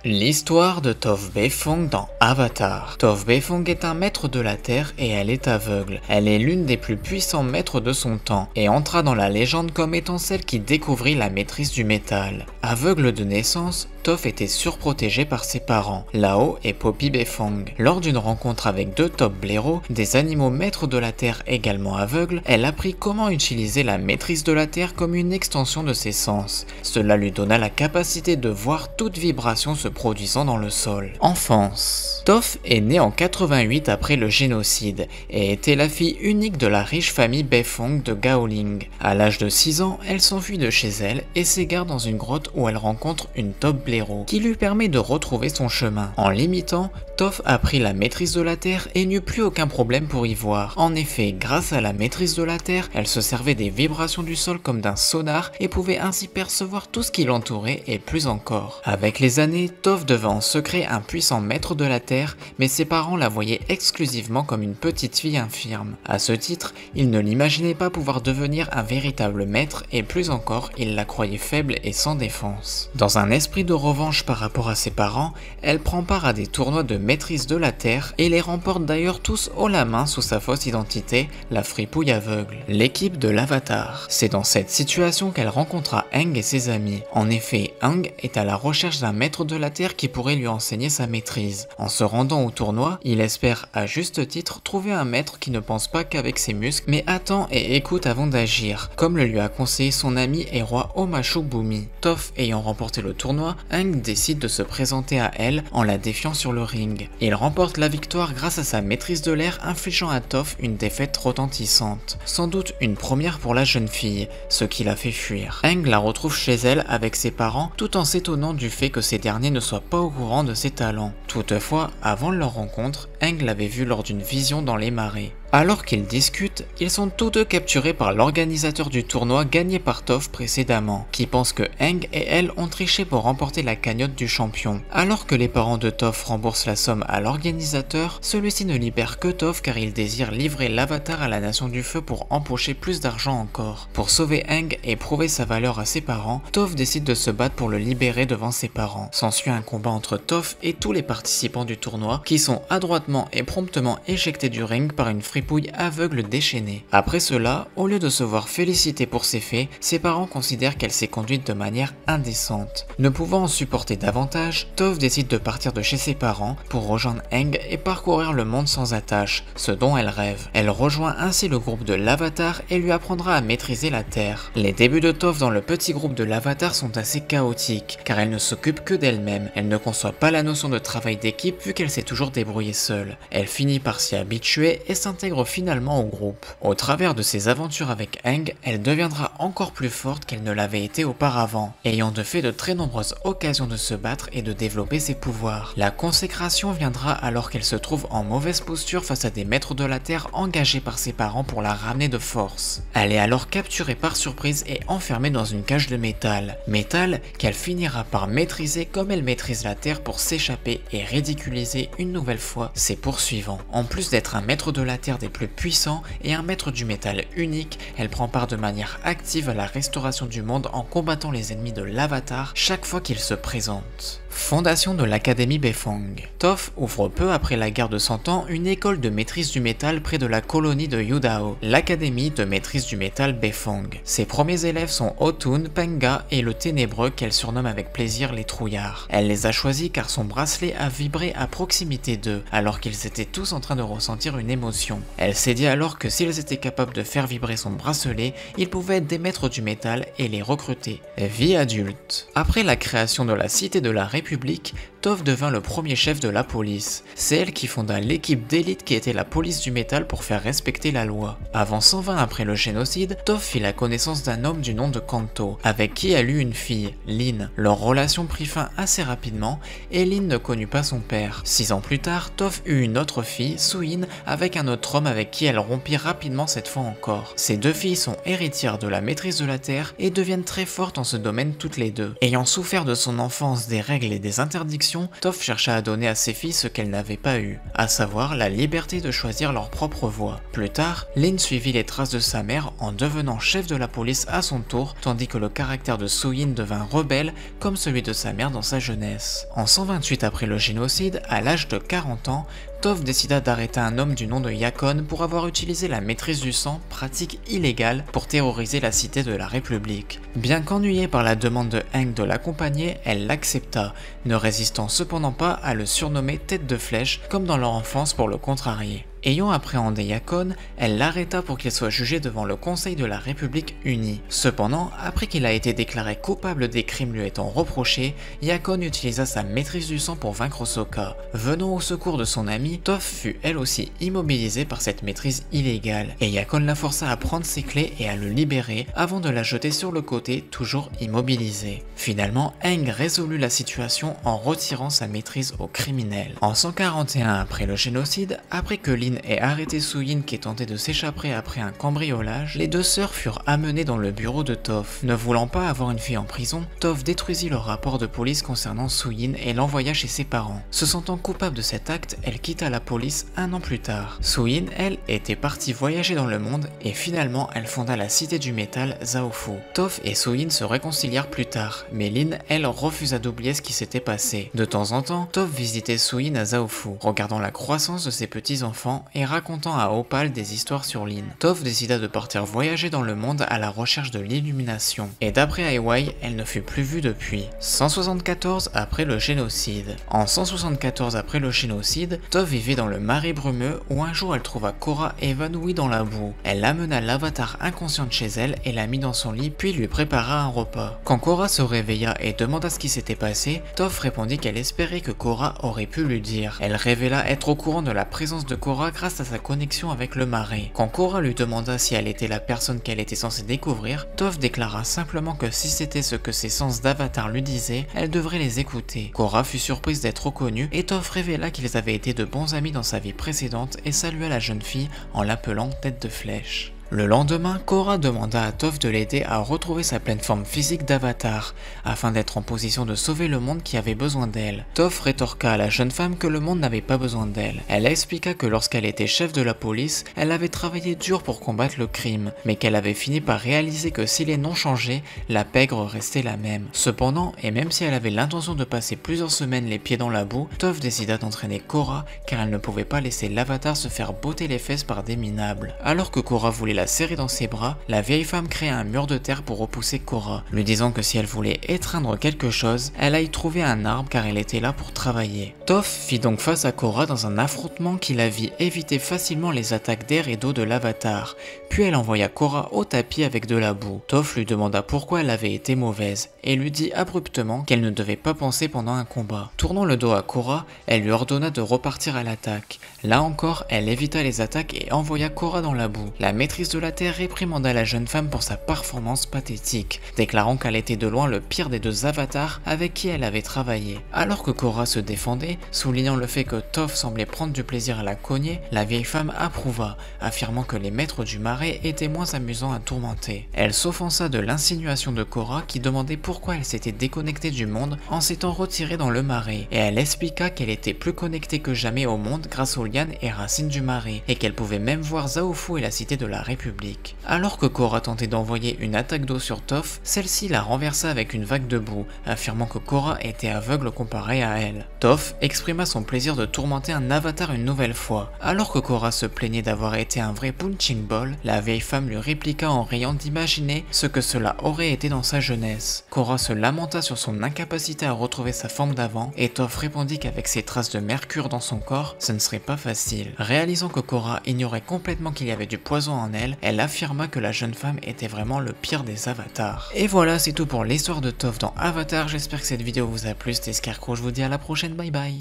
L'histoire de Toph Beifong dans Avatar. Toph Beifong est un maître de la Terre et elle est aveugle. Elle est l'une des plus puissants maîtres de son temps et entra dans la légende comme étant celle qui découvrit la maîtrise du métal. Aveugle de naissance, Toph était surprotégée par ses parents, Lao et Poppy Beifong. Lors d'une rencontre avec deux top blaireaux, des animaux maîtres de la Terre également aveugles, elle apprit comment utiliser la maîtrise de la Terre comme une extension de ses sens. Cela lui donna la capacité de voir toute vibration se produisant dans le sol. Enfance. Toph est née en 88 après le génocide et était la fille unique de la riche famille Beifong de Gaoling. À l'âge de 6 ans, elle s'enfuit de chez elle et s'égare dans une grotte où elle rencontre une top blaireau qui lui permet de retrouver son chemin. En l'imitant, Toph apprit la maîtrise de la Terre et n'eut plus aucun problème pour y voir. En effet, grâce à la maîtrise de la Terre, elle se servait des vibrations du sol comme d'un sonar et pouvait ainsi percevoir tout ce qui l'entourait et plus encore. Avec les années, Toph devint en secret un puissant maître de la Terre, mais ses parents la voyaient exclusivement comme une petite fille infirme. À ce titre, ils ne l'imaginaient pas pouvoir devenir un véritable maître et plus encore, ils la croyaient faible et sans défense. Dans un esprit de revanche par rapport à ses parents, elle prend part à des tournois de maîtrise de la Terre et les remporte d'ailleurs tous haut la main sous sa fausse identité, la fripouille aveugle. L'équipe de l'Avatar. C'est dans cette situation qu'elle rencontra Aang et ses amis. En effet, Aang est à la recherche d'un maître de la Terre qui pourrait lui enseigner sa maîtrise. En se rendant au tournoi, il espère à juste titre trouver un maître qui ne pense pas qu'avec ses muscles, mais attend et écoute avant d'agir, comme le lui a conseillé son ami et roi Omashu Bumi. Toph ayant remporté le tournoi, Aang décide de se présenter à elle en la défiant sur le ring. Il remporte la victoire grâce à sa maîtrise de l'air, infligeant à Toph une défaite retentissante. Sans doute une première pour la jeune fille, ce qui la fait fuir. Aang la retrouve chez elle avec ses parents tout en s'étonnant du fait que ces derniers ne soient pas au courant de ses talents. Toutefois, avant leur rencontre, Aang l'avait vue lors d'une vision dans les marais. Alors qu'ils discutent, ils sont tous deux capturés par l'organisateur du tournoi gagné par Toph précédemment, qui pense que Aang et elle ont triché pour remporter la cagnotte du champion. Alors que les parents de Toph remboursent la somme à l'organisateur, celui-ci ne libère que Toph car il désire livrer l'avatar à la Nation du Feu pour empocher plus d'argent encore. Pour sauver Aang et prouver sa valeur à ses parents, Toph décide de se battre pour le libérer devant ses parents. S'ensuit un combat entre Toph et tous les participants du tournoi qui sont adroitement et promptement éjectés du ring par une fripouille aveugle déchaînée. Après cela, au lieu de se voir féliciter pour ses faits, ses parents considèrent qu'elle s'est conduite de manière indécente. Ne pouvant en supporter davantage, Toph décide de partir de chez ses parents pour rejoindre Aang et parcourir le monde sans attache, ce dont elle rêve. Elle rejoint ainsi le groupe de l'Avatar et lui apprendra à maîtriser la Terre. Les débuts de Toph dans le petit groupe de l'Avatar sont assez chaotiques, car elle ne s'occupe que d'elle-même. Elle ne conçoit pas la notion de travail d'équipe vu qu'elle s'est toujours débrouillée seule. Elle finit par s'y habituer et s'intègre finalement au groupe. Au travers de ses aventures avec Aang, elle deviendra encore plus forte qu'elle ne l'avait été auparavant, ayant de fait de très nombreuses occasions de se battre et de développer ses pouvoirs. La consécration viendra alors qu'elle se trouve en mauvaise posture face à des maîtres de la Terre engagés par ses parents pour la ramener de force. Elle est alors capturée par surprise et enfermée dans une cage de métal. Métal qu'elle finira par maîtriser comme elle maîtrise la Terre pour s'échapper et ridiculiser une nouvelle fois ses poursuivants. En plus d'être un maître de la Terre des plus puissants et un maître du métal unique, elle prend part de manière active à la restauration du monde en combattant les ennemis de l'Avatar chaque fois qu'ils se présentent. Fondation de l'Académie Beifong. Toph ouvre peu après la guerre de 100 ans une école de maîtrise du métal près de la colonie de Yudao, l'Académie de maîtrise du métal Beifong. Ses premiers élèves sont Otun, Penga et le Ténébreux qu'elle surnomme avec plaisir les Trouillards. Elle les a choisis car son bracelet a vibré à proximité d'eux, alors qu'ils étaient tous en train de ressentir une émotion. Elle s'est dit alors que s'ils étaient capables de faire vibrer son bracelet, ils pouvaient être des maîtres du métal et les recruter. Vie adulte. Après la création de la Cité de la République, Toph devint le premier chef de la police. C'est elle qui fonda l'équipe d'élite qui était la police du métal pour faire respecter la loi. Avant 120 après le génocide, Toph fit la connaissance d'un homme du nom de Kanto, avec qui elle eut une fille, Lin. Leur relation prit fin assez rapidement et Lin ne connut pas son père. 6 ans plus tard, Toph eut une autre fille, Suin, avec un autre homme avec qui elle rompit rapidement cette fois encore. Ces deux filles sont héritières de la maîtrise de la Terre et deviennent très fortes en ce domaine toutes les deux. Ayant souffert de son enfance des règles règles et des interdictions, Toph chercha à donner à ses filles ce qu'elles n'avaient pas eu, à savoir la liberté de choisir leur propre voie. Plus tard, Lin suivit les traces de sa mère en devenant chef de la police à son tour, tandis que le caractère de Soo-in devint rebelle comme celui de sa mère dans sa jeunesse. En 128 après le génocide, à l'âge de 40 ans, Toph décida d'arrêter un homme du nom de Yakon pour avoir utilisé la maîtrise du sang, pratique illégale, pour terroriser la cité de la République. Bien qu'ennuyée par la demande de Aang de l'accompagner, elle l'accepta, ne résistant cependant pas à le surnommer tête de flèche comme dans leur enfance pour le contrarier. Ayant appréhendé Yakon, elle l'arrêta pour qu'il soit jugé devant le Conseil de la République unie. Cependant, après qu'il a été déclaré coupable des crimes lui étant reprochés, Yakon utilisa sa maîtrise du sang pour vaincre Sokka. Venant au secours de son ami, Toph fut elle aussi immobilisée par cette maîtrise illégale, et Yakon la força à prendre ses clés et à le libérer avant de la jeter sur le côté, toujours immobilisée. Finalement, Aang résolut la situation en retirant sa maîtrise aux criminels. En 141 après le génocide, après que Lin ait arrêté Soo-in qui tentait de s'échapper après un cambriolage, les deux sœurs furent amenées dans le bureau de Toph. Ne voulant pas avoir une fille en prison, Toph détruisit le rapport de police concernant Soo-in et l'envoya chez ses parents. Se sentant coupable de cet acte, elle quitta la police un an plus tard. Soo-in, elle, était partie voyager dans le monde et finalement elle fonda la cité du métal Zaofu. Toph et Soo-in se réconcilièrent plus tard, mais Lin, elle, refusa d'oublier ce qui s'était passé. De temps en temps, Toph visitait Soo-in à Zaofu, regardant la croissance de ses petits-enfants et racontant à Opal des histoires sur Lin. Toph décida de partir voyager dans le monde à la recherche de l'illumination, et d'après Ai Weiwei, elle ne fut plus vue depuis. 174 après le génocide. En 174 après le génocide, Toph vivait dans le marais brumeux où un jour elle trouva Korra évanouie dans la boue. Elle amena l'avatar inconsciente chez elle et la mit dans son lit puis lui prépara un repas. Quand Korra se réveilla et demanda ce qui s'était passé, Toph répondit qu'elle espérait que Korra aurait pu lui dire. Elle révéla être au courant de la présence de Korra grâce à sa connexion avec le marais. Quand Korra lui demanda si elle était la personne qu'elle était censée découvrir, Toph déclara simplement que si c'était ce que ses sens d'avatar lui disaient, elle devrait les écouter. Korra fut surprise d'être reconnue et Toph révéla qu'ils avaient été de bons amis dans sa vie précédente et salua la jeune fille en l'appelant tête de flèche. Le lendemain, Korra demanda à Toph de l'aider à retrouver sa pleine forme physique d'avatar, afin d'être en position de sauver le monde qui avait besoin d'elle. Toph rétorqua à la jeune femme que le monde n'avait pas besoin d'elle. Elle expliqua que lorsqu'elle était chef de la police, elle avait travaillé dur pour combattre le crime, mais qu'elle avait fini par réaliser que si les noms changeaient, la pègre restait la même. Cependant, et même si elle avait l'intention de passer plusieurs semaines les pieds dans la boue, Toph décida d'entraîner Korra, car elle ne pouvait pas laisser l'avatar se faire botter les fesses par des minables. Alors que Korra voulait la serrer dans ses bras, la vieille femme créa un mur de terre pour repousser Korra, lui disant que si elle voulait étreindre quelque chose, elle aille trouver un arbre car elle était là pour travailler. Toph fit donc face à Korra dans un affrontement qui la vit éviter facilement les attaques d'air et d'eau de l'avatar, puis elle envoya Korra au tapis avec de la boue. Toph lui demanda pourquoi elle avait été mauvaise, et lui dit abruptement qu'elle ne devait pas penser pendant un combat. Tournant le dos à Korra, elle lui ordonna de repartir à l'attaque. Là encore, elle évita les attaques et envoya Korra dans la boue. La maîtrise de la terre réprimanda la jeune femme pour sa performance pathétique, déclarant qu'elle était de loin le pire des deux avatars avec qui elle avait travaillé. Alors que Korra se défendait, soulignant le fait que Toph semblait prendre du plaisir à la cogner, la vieille femme approuva, affirmant que les maîtres du marais étaient moins amusants à tourmenter. Elle s'offensa de l'insinuation de Korra qui demandait pourquoi elle s'était déconnectée du monde en s'étant retirée dans le marais, et elle expliqua qu'elle était plus connectée que jamais au monde grâce aux lianes et racines du marais, et qu'elle pouvait même voir Zaofu et la cité de la République. Alors que Korra tentait d'envoyer une attaque d'eau sur Toph, celle-ci la renversa avec une vague de boue, affirmant que Korra était aveugle comparé à elle. Toph exprima son plaisir de tourmenter un avatar une nouvelle fois. Alors que Korra se plaignait d'avoir été un vrai punching ball, la vieille femme lui répliqua en riant d'imaginer ce que cela aurait été dans sa jeunesse. Korra se lamenta sur son incapacité à retrouver sa forme d'avant, et Toph répondit qu'avec ses traces de mercure dans son corps, ce ne serait pas facile. Réalisant que Korra ignorait complètement qu'il y avait du poison en elle, elle affirma que la jeune femme était vraiment le pire des avatars. Et voilà, c'est tout pour l'histoire de Toph dans Avatar. J'espère que cette vidéo vous a plu. C'était Scarecrow, je vous dis à la prochaine, bye bye.